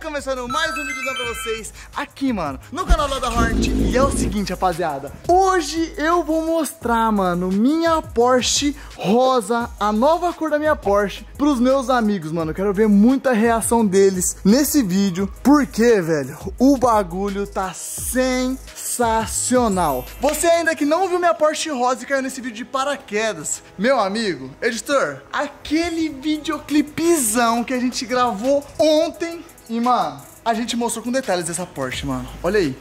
começando mais um vídeo pra vocês aqui, mano, no canal da Hornet. E é o seguinte, rapaziada, hoje eu vou mostrar, mano, minha Porsche rosa, a nova cor da minha Porsche, pros meus amigos, mano. Eu quero ver muita reação deles nesse vídeo, porque, velho, o bagulho tá sensacional. Você ainda que não viu minha Porsche rosa e caiu nesse vídeo de paraquedas, meu amigo, editor, aquele videoclipezão que a gente gravou ontem e, mano, a gente mostrou com detalhes dessa Porsche, mano. Olha aí.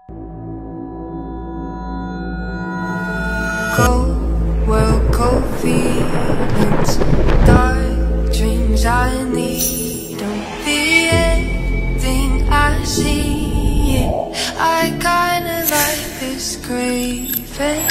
Cold feelings, dark dreams I need. Don't be anything I see. I kinda like this craving.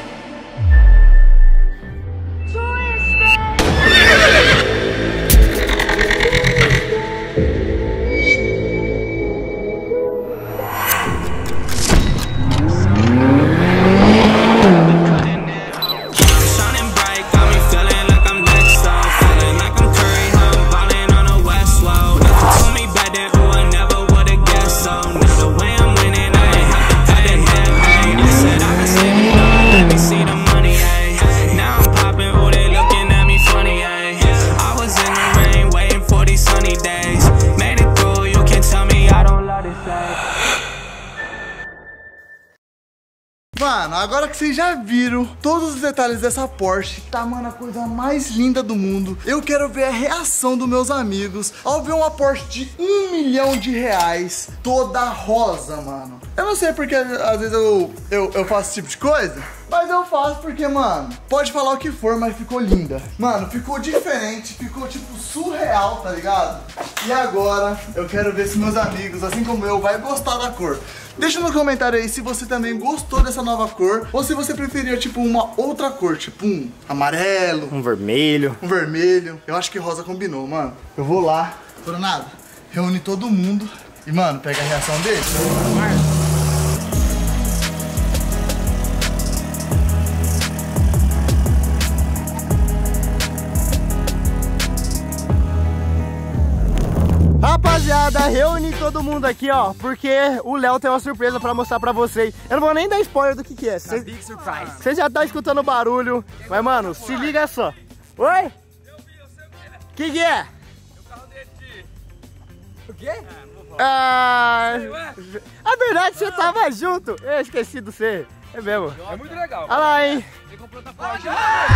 Mano, agora que vocês já viram todos os detalhes dessa Porsche, tá, mano, a coisa mais linda do mundo, eu quero ver a reação dos meus amigos ao ver uma Porsche de R$1 milhão, toda rosa, mano. Eu não sei porque às vezes eu faço esse tipo de coisa, mas eu faço porque, mano, pode falar o que for, mas ficou linda. Mano, ficou diferente, ficou tipo surreal, tá ligado? E agora eu quero ver se meus amigos, assim como eu, vai gostar da cor. Deixa no comentário aí se você também gostou dessa nova cor ou se você preferia tipo uma outra cor, tipo um amarelo, um vermelho. Um vermelho. Eu acho que rosa combinou, mano. Eu vou lá, Coronado, reúne todo mundo e, mano, pega a reação deles. Rapaziada, reúne todo mundo aqui, ó, porque o Léo tem uma surpresa pra mostrar pra vocês. Eu não vou nem dar spoiler do que é. Vocês já estão escutando o barulho, mas, mano, se liga só. Oi? O que é? O quê? A verdade, você tava junto. Eu esqueci de você. É mesmo. É muito legal. Olha lá, hein? Você comprou outra Porsche.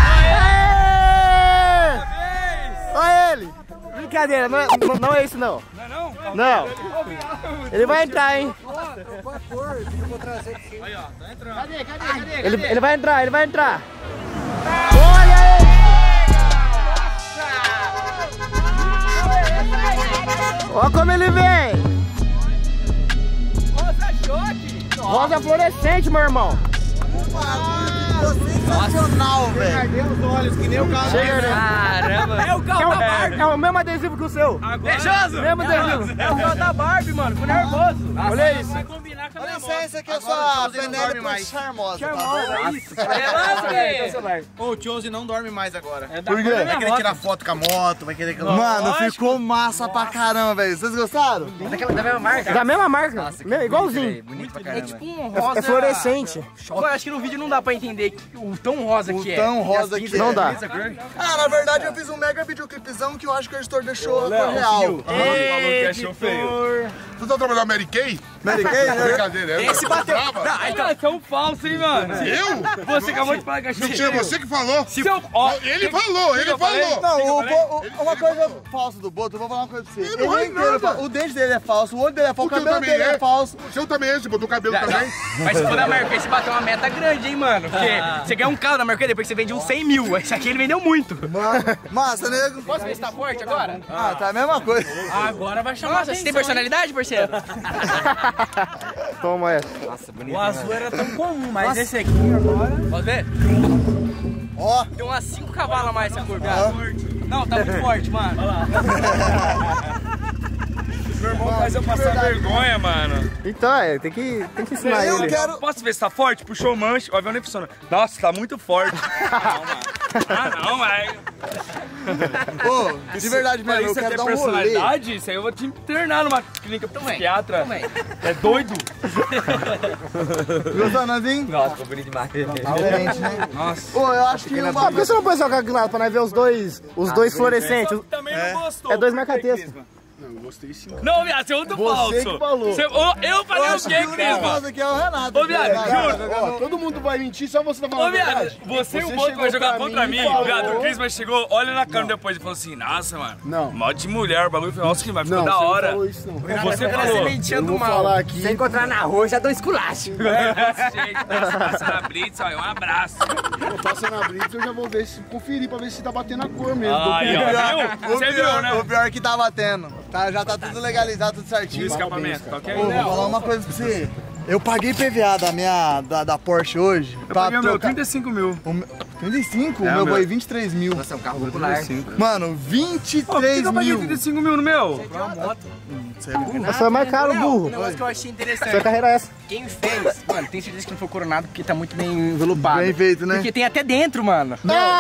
Olha ele. Brincadeira, não é isso não. Não é não? Não. Ele vai entrar, hein? Aí, ó, tá entrando. Cadê? Ele vai entrar. Olha ele! Olha como ele vem! Rosa choque! Rosa fluorescente, meu irmão. Sensacional, velho. Perdeu os olhos, que nem o carro. Caramba. É o carro da Barbie. É o mesmo adesivo que o seu. Beijoso? Mesmo adesivo. É o carro da Barbie, mano. Ficou nervoso. Olha isso. Vai combinar com a Dá minha licença que eu sou a Penélope charmosa. Ô, o Tiozi não dorme mais agora. Por quê? Vai querer tirar foto com a moto, vai querer... Mano, ficou massa pra caramba, velho. Vocês gostaram? Da mesma marca? Da mesma marca. Igualzinho. Bonito pra caramba. É tipo um rosa. É fluorescente. Eu acho que no vídeo não dá pra entender o tão rosa que é. O tão rosa que é. Não dá. Ah, na verdade eu fiz um mega videoclipezão que eu acho que o editor deixou a cor real. Falou que achou feio. Tu tá trabalhando Mary Kay? Mary Kay, né? Brincadeira, é? Esse bateu. Então, que é um falso, hein, mano? Eu? Você acabou de falar que achou Mentira, feio. você que falou. Ó, Ele falou. Não, uma coisa falsa do Boto, eu vou falar uma coisa pra você. Ele não é nada. O dente dele é falso, o olho dele é falso, o O teu cabelo também dele é falso. O seu também é, você botou o cabelo também. Mas se for da Mercury, você bateu uma meta grande, hein, mano? Porque você ganha um carro da Mercury, depois você vende uns 100 mil. Esse aqui ele vendeu muito. Massa, nego. Posso ver se tá forte agora? Ah, tá a mesma coisa. Agora vai chamar atenção. Você tem personalidade, parceiro? Toma essa. Nossa, bonito. O azul era tão comum, mas esse aqui agora... Pode ver? Ó. Tem umas 5 cavalos a mais essa cor, cara. Não, tá muito forte, mano. Olha lá. Meu irmão faz eu passar vergonha, mano. Então, tem que ensinar Eu ele. quero... Posso ver se tá forte? Puxou o manche. O avião nem funciona. Nossa, tá muito forte. Não, mano. Ah, não, mas... Ô, de verdade mesmo, eu Isso quero é dar um rolê. personalidade? Isso aí eu vou te internar numa clínica psiquiatra. É doido? Gostou, Nazinho? Nossa, ficou bonito demais. Diferente, né? Nossa. Ô, eu acho que uma... Por que você não pôs só aqui lá pra nós ver os dois fluorescentes? Também não gostou. É dois marca-textos. Não, eu gostei sim. Não, viado, você é muito falso. Você que falou. Eu falei o quê, Crisma? aqui é o Renato. Ô, viado, juro. Ó, todo mundo vai mentir, só você tá falando Ô, a viado, verdade. você e o Você Boto vai chegou jogar pra contra mim mim. e falou. Viado, o Crisma chegou, olha na câmera depois e falou assim, nossa, mano. Não. Mó de mulher, o bagulho foi, nossa, que vai ficou Não, da você não hora. falou isso, não. Você falou. Eu vou falar aqui. Se encontrar na rua, já dou esculacho. Desse jeito, passa na Blitz, ó, um abraço. Eu passo na Blitz, eu já vou ver se conferir pra ver se tá batendo a cor mesmo. Aí, ó, viu? Você viu, né? O pior que tá batendo. Tá, já tá tudo legalizado, tudo certinho. E o escapamento, qual que é Ô, vou falar uma coisa pra você. Eu paguei PVA da Porsche hoje. Eu paguei o meu 35 mil. 35? É, o meu meu. foi 23 mil. Nossa, é um carro popular. Mano, Por 23 que eu paguei mil. 35 mil no meu? Essa é mais caro, Um burro. negócio que eu achei interessante. Sua carreira é essa. Quem fez, mano, tem certeza que não foi coronado porque tá muito bem envelopado. Bem feito, né? Porque tem até dentro, mano.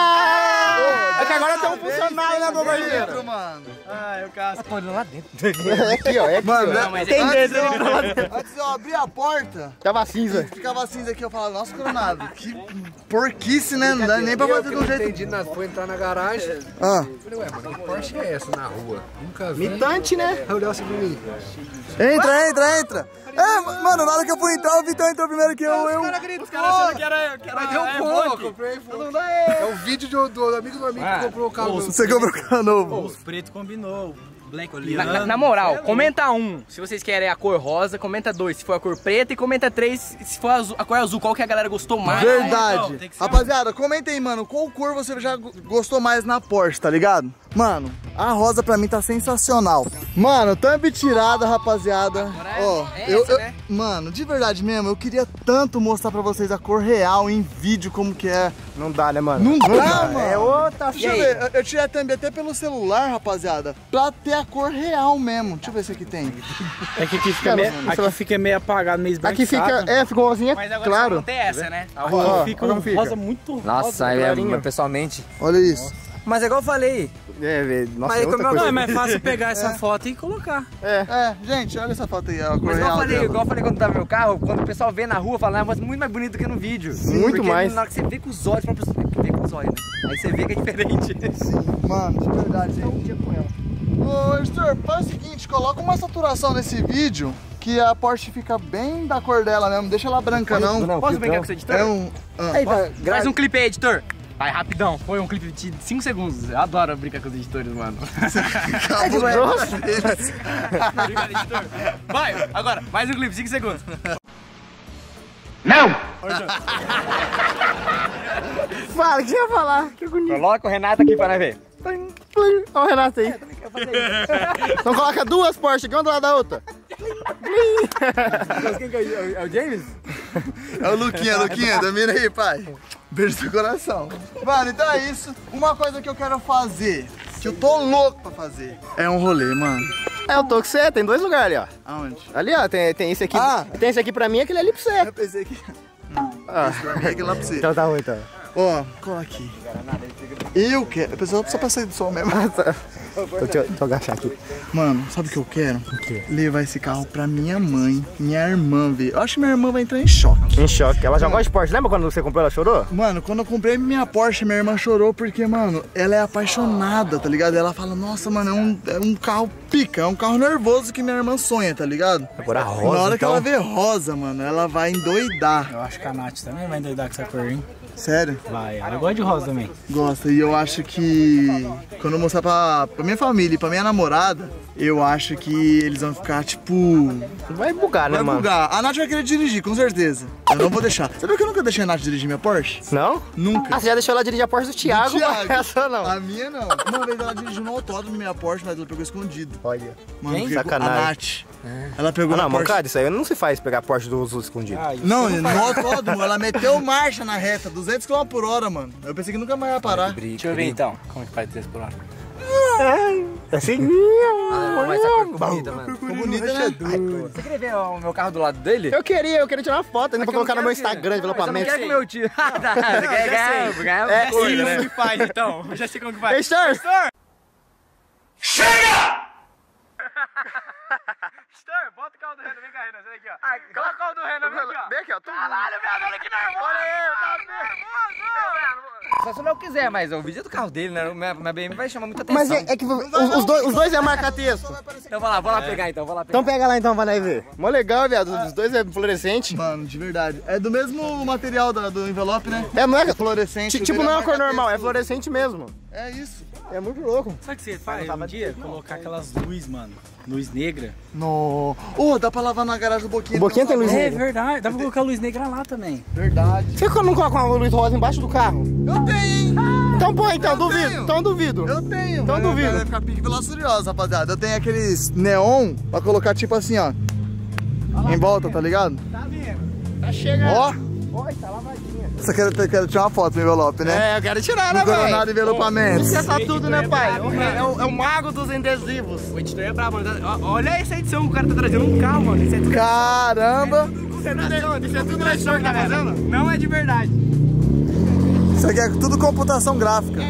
É que agora tem um funcionário, né, bombardeiro? Dentro, mano. Ah, eu caso. Tô olhando lá dentro. É aqui, ó. É aqui, Mano, Não, mas Tem antes, dentro, antes de eu abrir a porta, Tava cinza. ficava cinza aqui. Eu falava, nossa, coronado, que porquice, né? Não dá nem pra fazer de um jeito. Entendi nada, foi entrar na garagem. Ah, Falei, ué, mano, que Porsche é essa na rua? Nunca vi. Mitante, né? Aí olhou assim pra mim. entra. É, mano, na hora que eu fui entrar, o Vitão entrou primeiro que eu. Os caras achando que era Mas deu bom, eu comprei. É o vídeo do amigo do amigo que comprou o carro. Você comprou o carro novo. Os preto combinou. Black na moral, comenta 1 se vocês querem a cor rosa, comenta 2 se for a cor preta e comenta 3 se for a cor azul, qual que a galera gostou mais. Verdade. Tem que ser Rapaziada, comenta aí, mano, qual cor você já gostou mais na Porsche, tá ligado? Mano, a rosa pra mim tá sensacional. Mano, thumb tirada, rapaziada. Ó, né? mano, de verdade mesmo, eu queria tanto mostrar pra vocês a cor real em vídeo como que é. Não dá, né, mano? Não dá, mano. É outra Deixa eu ver, eu tirei a thumb até pelo celular, rapaziada, pra ter a cor real mesmo. Deixa eu ver se aqui tem. É que aqui fica, aqui fica meio apagado, meio Aqui fica, ficou rosinha, Mas agora claro. não tem essa, né? Ó, fica como um fica. rosa muito Nossa, rosa, clarinho. pessoalmente. Olha isso. Mas é igual eu falei. Nossa, Mas é outra como eu- coisa. Não, é mais fácil pegar essa foto e colocar. É, gente, olha essa foto aí, a cor Mas real dela. igual eu falei quando tava no meu carro, quando o pessoal vê na rua, fala, mas muito mais bonito do que no vídeo. Muito Porque mais. na hora que você vê com os olhos, fala pra pessoa, vê com os olhos, né? Aí você vê que é diferente. Mano, de verdade, gente. Ô, Arthur, faz o seguinte, coloca uma saturação nesse vídeo que a Porsche fica bem da cor dela mesmo, deixa ela branca não. Posso brincar com você, editor? É um... Aí, tá, Faz um clipe aí, editor. Vai, rapidão. Foi um clipe de 5 segundos. Eu adoro brincar com os editores, mano. Obrigado, editor. Vai, agora, mais um clipe, 5 segundos. Fala, o que você ia falar? Que bonito. Coloca o Renato aqui pra nós ver. Olha o Renato aí. Então coloca duas Porsche aqui, uma do lado da outra. Quem que é o James? É o Luquinha, domina aí, pai. Beijo no coração. Mano, então é isso. Uma coisa que eu quero fazer, que eu tô louco pra fazer, é um rolê, mano. Eu tô com você, tem dois lugares ali, ó. Aonde? Ali, ó, tem esse aqui. Ah. Tem esse aqui pra mim e aquele ali pra você. Eu pensei que... Ah. Esse pra mim é aquele lá pra você. Então tá ruim, então. Ó, cola aqui. Eu quero... Eu preciso só pra sair do sol mesmo. Deixa eu agachar aqui. Mano, sabe o que eu quero? Levar esse carro pra minha mãe, minha irmã ver. Eu acho que minha irmã vai entrar em choque. Em choque. Ela já gosta de Porsche. Lembra quando você comprou, ela chorou? Mano, quando eu comprei minha Porsche, minha irmã chorou porque, mano, ela é apaixonada, tá ligado? Ela fala, nossa, mano, é um carro pica, é um carro nervoso que minha irmã sonha, tá ligado? Agora rosa, Na hora que então. ela vê rosa, mano, ela vai endoidar. Eu acho que a Nath também vai endoidar com essa cor, hein? Sério? Vai, ela gosta de rosa também. Gosta. E eu acho que quando eu mostrar pra minha família e pra minha namorada, eu acho que eles vão ficar, tipo... Vai bugar, né, Vai mano? bugar. A Nath vai querer dirigir, com certeza. Eu não vou deixar. Sabia que eu nunca deixei a Nath dirigir minha Porsche? Não? Nunca. Ah, você já deixou ela dirigir a Porsche do Thiago, Thiago. mas essa não. A minha não. Uma vez ela dirigiu no autódromo minha Porsche, mas ela pegou escondido. Olha. Mano, Quem? porque Sacanagem. A Nath. Ela pegou Não, na Porsche. mancada, isso aí não se faz pegar Porsche do uso escondido. Não, no autódromo, ela meteu marcha na reta, 200 km por hora, mano. Eu pensei que nunca mais ia parar. Deixa eu ver então. Como é que faz 3 por hora? Assim? Mas essa cor ficou bonita, mano. Ficou bonita, né? Você queria ver o meu carro do lado dele? Eu queria tirar uma foto ainda pra colocar no meu Instagram, envelopamento. Eu não quero que meu tio... Você quer ganhar? É, Sim, como que faz, então. Eu já sei como que faz. Stor! Stor, bota o carro do Renan, vem cá, Renan, aqui, ó. Coloca o carro do Renan, vem aqui, ó. Vem aqui, ó. Caralho, meu, olha que nervoso. Olha aí, eu tava nervoso. Só se não quiser, mas o vídeo é do carro dele, né? Minha BM vai chamar muita atenção. Mas é que os dois é marca texto. Então vou lá pegar então, Então pega lá então, vai lá e ver. Mó legal, viado. Os dois é fluorescente. Mano, de verdade. É do mesmo material do envelope, né? É, não é fluorescente. Tipo, não é uma cor normal, é fluorescente mesmo. É isso. É muito louco. Sabe o que você faz um dia? Colocar aquelas luzes, mano. Luz negra. No. Oh, dá pra lavar na garagem do Boquinha. O Boquinha tem luz É negra. verdade, dá pra colocar luz negra lá também. Verdade. Você não coloca uma luz rosa embaixo do carro? Eu tenho, hein? Então põe, então, Eu duvido. tenho. Então duvido. Eu tenho. Então duvido. Vai ficar pique Velozes e Furiosos, rapaziada. Eu tenho aqueles neon pra colocar tipo assim, ó. Em volta, tá ligado? Tá vendo? Tá chegando. Ó. Oi, tá lavadinha. Você quer tirar uma foto do envelope, né? É, eu quero tirar, né, Não velho? nada envelopamento. Esqueça tudo, né, pai? É o mago dos adesivos. O editor é brabo, mano. Olha essa edição que o cara tá trazendo um carro, mano. Isso é tudo... Caramba! Isso é tudo na edição que tá fazendo? Não é de verdade. Isso aqui é tudo computação gráfica.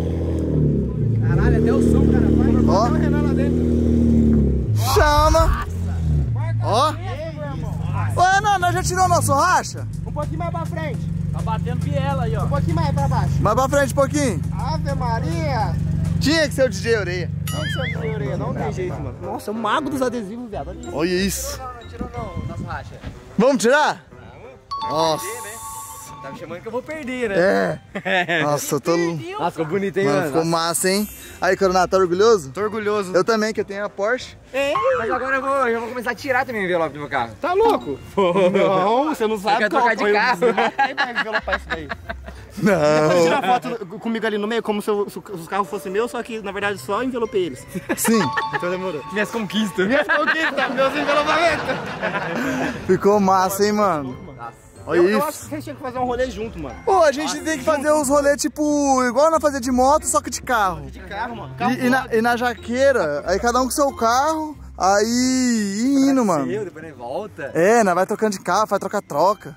Caralho, até o som, cara. Ó. Tem o Renan lá dentro. Chama! Ó! Ô, não, nós já tirou nosso racha? Um pouquinho mais pra frente. Tá batendo biela aí, ó. Um pouquinho mais pra baixo. Mais pra frente um pouquinho. Ave Maria. Tinha que ser o DJ Orelha. Não que você de orelha, não tem jeito, mano. Nossa, é o mago dos adesivos, viado. Olha isso. Olha isso. Não tirou não, nosso racha. Vamos tirar? Nossa. Tá me chamando que eu vou perder, né? É. Nossa, eu tô... Nossa, ficou bonito, hein, Mano, mano? ficou massa, hein? Aí, Coronado, tá orgulhoso? Tô orgulhoso. Eu também, que eu tenho a Porsche. Mas agora eu vou começar a tirar também o envelope do meu carro. Tá louco? Não, você não sabe quer trocar de carro. Aí vai envelopar isso daí. Não. Pode tirar foto comigo ali no meio, como se os carros fossem meus, só que na verdade só envelopei eles. Sim. Então demorou. Minhas conquistas. Minhas conquistas, meus envelopamentos. Ficou massa, hein, mano? Olha Eu isso. acho que vocês tinham que fazer um rolê junto, mano. Pô, a gente tem que fazer os rolês, tipo, igual nós fazer de moto, só que de carro. De carro, mano. E na jaqueira, aí cada um com seu carro, aí e indo, mano. Depois nem volta. É, nós vai trocando de carro, vai troca-troca.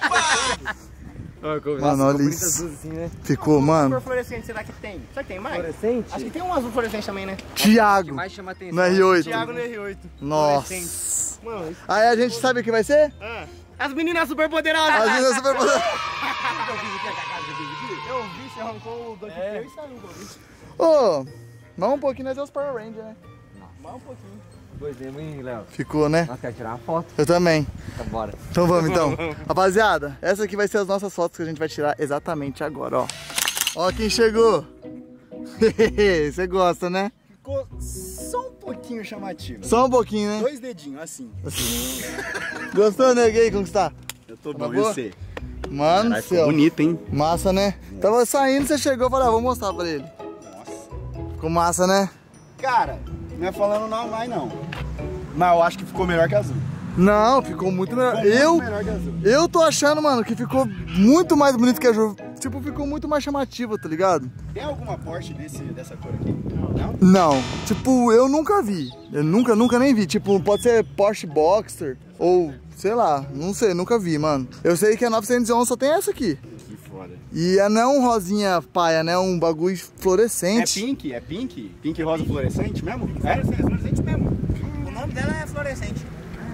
Mano, olha isso. Assim, né? Ficou, Qual mano. cor fluorescente será que tem? Será que tem mais? Fluorescente? Acho que tem um azul fluorescente também, né? O Thiago, que mais chama atenção. no R8. Thiago no R8. Nossa. Mano, isso... Aí a gente sabe o que vai ser? As meninas super poderosas. As meninas super poderosas. Eu vi, você arrancou o dois e saiu. Ô, mais um pouquinho nós é os Power Rangers, né? Mais um pouquinho. Dois mesmo, hein, Léo? Ficou, né? Nós queremos tirar uma foto. Eu também. Então bora. Então vamos, então. Rapaziada, essa aqui vai ser as nossas fotos que a gente vai tirar exatamente agora, ó. Ó quem chegou. Você gosta, né? Ficou só um pouquinho chamativo. Só um pouquinho, né? 2 dedinhos, assim. Gostou, né, gay? Conquistar? Eu tô Tá bom, boa? eu sei. Mano do Caralho, ficou céu. bonito, hein? Massa, né? Tava saindo, você chegou e falou, vou mostrar pra ele. Nossa. Ficou massa, né? Cara, não é falando não mais, não. Mas eu acho que ficou melhor que azul. Não, ficou muito melhor. Ficou muito melhor que azul. Eu tô achando, mano, que ficou muito mais bonito que a Ju. Tipo, ficou muito mais chamativo, tá ligado? Tem alguma Porsche dessa cor aqui? Não? Não, tipo, eu nunca vi. Eu nunca nem vi. Tipo, pode ser Porsche Boxster ou, sei lá, não sei, nunca vi, mano. Eu sei que a 911 só tem essa aqui. Que foda. E não é um rosinha paia, né? Um bagulho É fluorescente. pink? É pink? Pink rosa fluorescente mesmo? Fluorescente mesmo. O nome dela é fluorescente.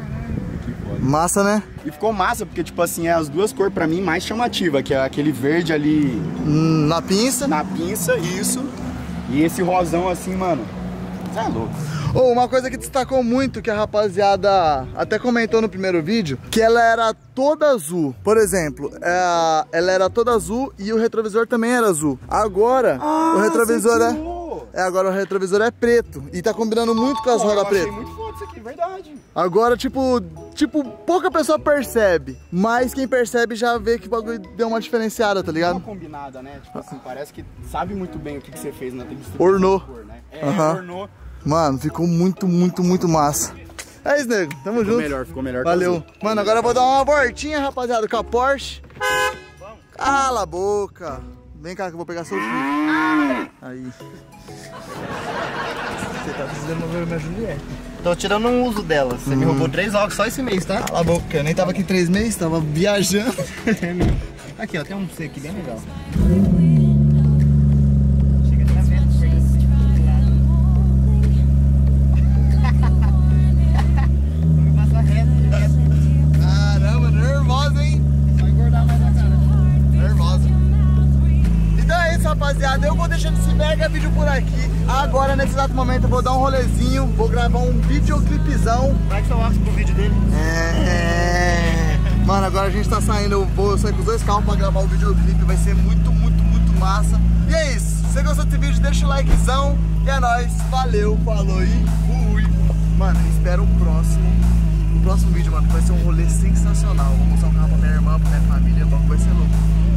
Massa, né? E ficou massa, porque, tipo assim, é as duas cores pra mim mais chamativas, que é aquele verde ali Na pinça. na pinça, isso. E esse rosão assim, mano. Você é louco. Oh, uma coisa que destacou muito, que a rapaziada até comentou no primeiro vídeo, que ela era toda azul. Por exemplo, ela era toda azul e o retrovisor também era azul. Agora, o retrovisor agora o retrovisor é preto e tá combinando muito com as rodas Eu achei pretas. muito foda isso aqui, verdade. Agora, tipo, pouca pessoa percebe, mas quem percebe já vê que o bagulho deu uma diferenciada, tá Uma ligado? combinada, né? Tipo assim, parece que sabe muito bem o que você fez na textura. Ornou. da cor, né? É, Aham. ornou. Mano, ficou muito massa. É isso, nego. Tamo junto. Ficou melhor que Valeu. azul. Mano, agora eu vou dar uma voltinha, rapaziada, com a Porsche. Cala a boca. Vem cá que eu vou pegar seu chifre. Aí. Você tá precisando ver minha Juliette. Tô tirando um uso dela. Você me roubou 3 óculos só esse mês, tá? Cala a boca, eu nem tava aqui 3 meses, tava viajando. Aqui, ó, tem um C aqui bem legal. Caramba, nervosa, hein? Vai engordar mais a cara. Nervosa. Então é isso, rapaziada. Eu vou deixando esse mega vídeo por aqui. Agora, nesse exato momento, eu vou dar um rolezinho. Vou gravar um videoclipezão. Vai que seu óculos pro vídeo dele. Mano, agora a gente tá saindo. Eu vou sair com os 2 carros pra gravar o videoclipe. Vai ser muito, muito, muito massa. E é isso. Se você gostou desse vídeo, deixa o likezão. E é nóis. Valeu, falou e fui. Mano, espera o próximo vídeo, mano, que vai ser um rolê sensacional. Vou mostrar um carro pra minha irmã, pra minha família, vai ser louco.